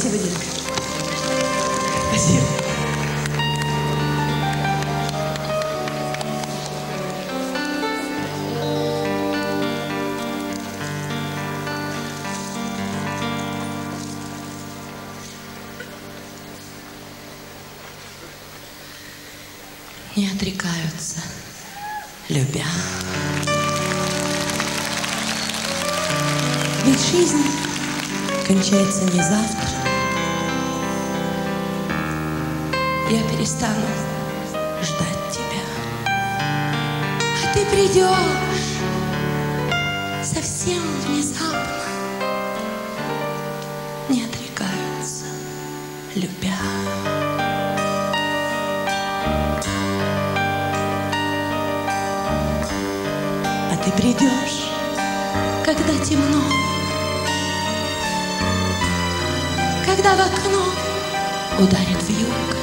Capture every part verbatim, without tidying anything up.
Спасибо, Дина. Спасибо. Не отрекаются, любя. Ведь жизнь кончается не завтра. Я перестану ждать тебя, а ты придешь совсем внезапно. Не отрекаются, любя. Ты придешь, когда темно, когда в окно ударит вьюга,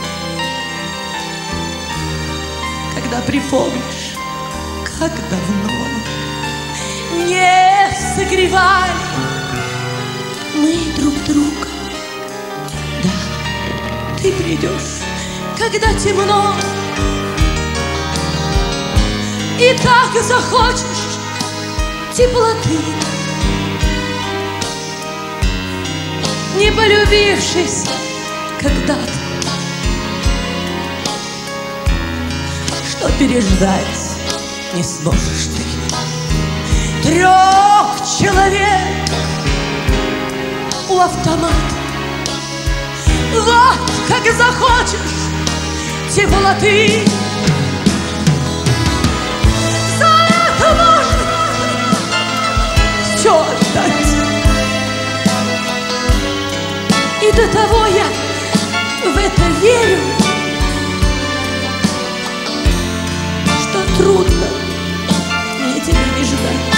когда припомнишь, как давно не согревали мы друг друга. Да, ты придешь, когда темно, и так захочешь теплоты, не полюбившись когда-то, что переждать не сможешь ты. Трех человек у автомата. Вот как захочешь теплоты, все отдать. И до того я в это верю, что трудно мне тебя не ждать.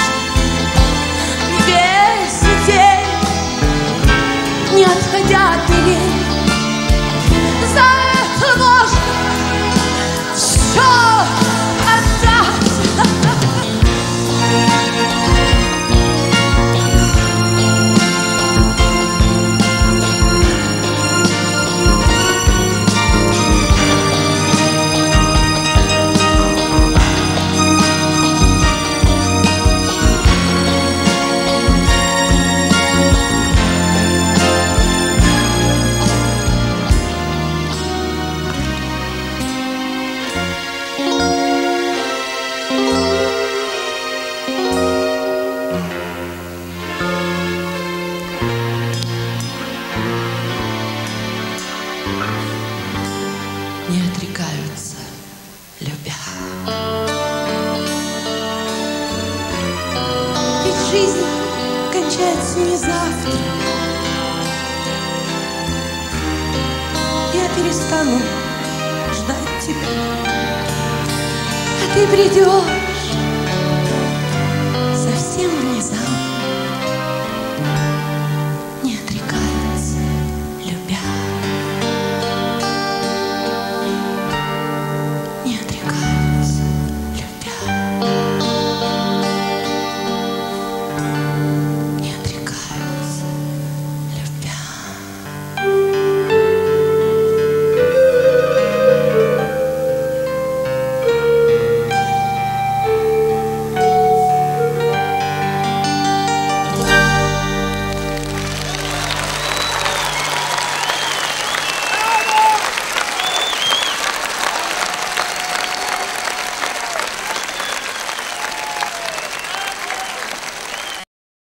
Весь день, не отходя от дверей, за это можно все отдать. Не отрекаются, любя. Ведь жизнь кончается не завтра. Я перестану ждать тебя, а ты придешь